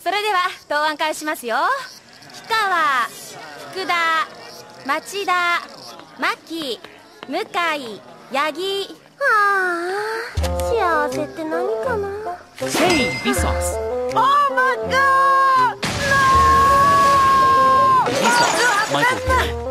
それでは答案開始しますよ。氷川、福田、町田、牧、向井、八木。幸せって何かな。 Say Vsauce. Oh my god! No! Vsauce. Michael here.